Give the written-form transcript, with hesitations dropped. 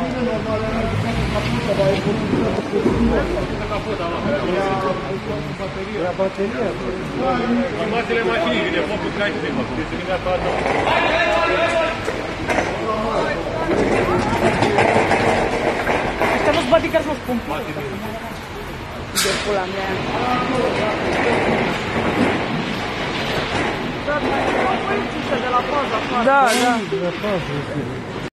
La bateria. Informațiile mașinii, vine focul crește de fapt. Deci vine toată. Ăștia nu-s bodyguard, nu-s pun. De pula mea. Da, da. De la pază.